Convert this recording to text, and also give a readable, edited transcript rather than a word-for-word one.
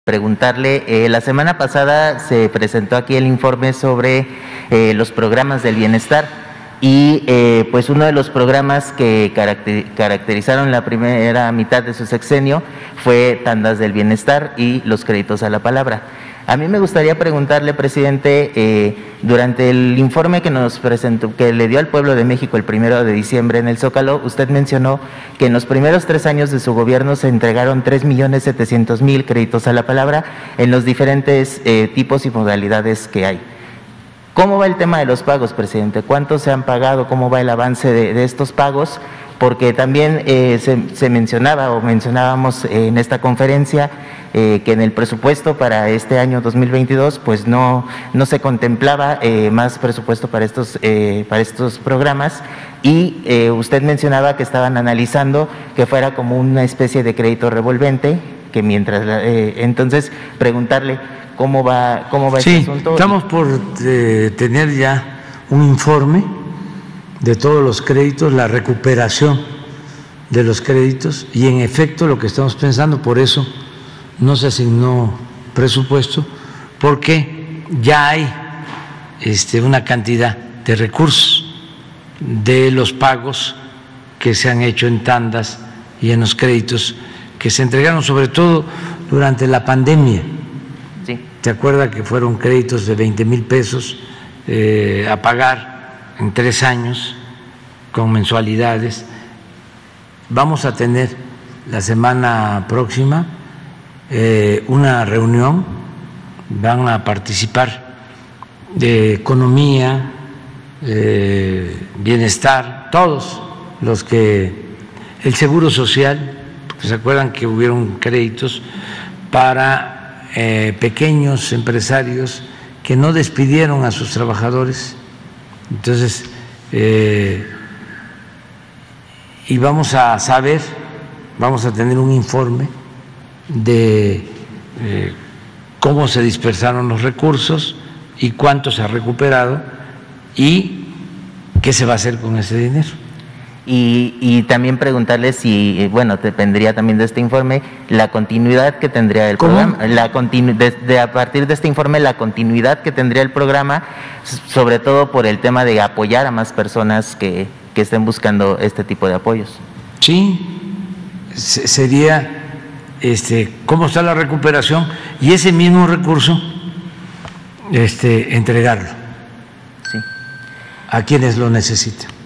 Preguntarle, la semana pasada se presentó aquí el informe sobre los programas del bienestar y pues uno de los programas que caracterizaron la primera mitad de su sexenio fue tandas del bienestar y los créditos a la palabra. A mí me gustaría preguntarle, presidente, durante el informe que nos presentó, que le dio al pueblo de México el 1 de diciembre en el Zócalo, usted mencionó que en los primeros 3 años de su gobierno se entregaron 3.700.000 créditos a la palabra en los diferentes tipos y modalidades que hay. ¿Cómo va el tema de los pagos, presidente? ¿Cuántos se han pagado? ¿Cómo va el avance de estos pagos? Porque también se mencionaba o mencionábamos en esta conferencia que en el presupuesto para este año 2022 pues no se contemplaba más presupuesto para estos programas y usted mencionaba que estaban analizando que fuera como una especie de crédito revolvente, que mientras entonces preguntarle cómo va este asunto. Estamos por tener ya un informe de todos los créditos, la recuperación de los créditos y en efecto lo que estamos pensando, por eso no se asignó presupuesto, porque ya hay una cantidad de recursos de los pagos que se han hecho en tandas y en los créditos que se entregaron sobre todo durante la pandemia. Sí. ¿Te acuerdas que fueron créditos de 20,000 pesos a pagar en 3 años con mensualidades? Vamos a tener la semana próxima una reunión, van a participar de economía, bienestar, todos los que, el Seguro Social, porque se acuerdan que hubieron créditos para pequeños empresarios que no despidieron a sus trabajadores, entonces y vamos a saber, vamos a tener un informe de cómo se dispersaron los recursos y cuánto se ha recuperado y qué se va a hacer con ese dinero. Y también preguntarle si, bueno, dependería también de este informe, la continuidad que tendría el programa, a partir de este informe, la continuidad que tendría el programa, sobre todo por el tema de apoyar a más personas que estén buscando este tipo de apoyos. Sí, sería cómo está la recuperación y ese mismo recurso entregarlo sí. a quienes lo necesiten.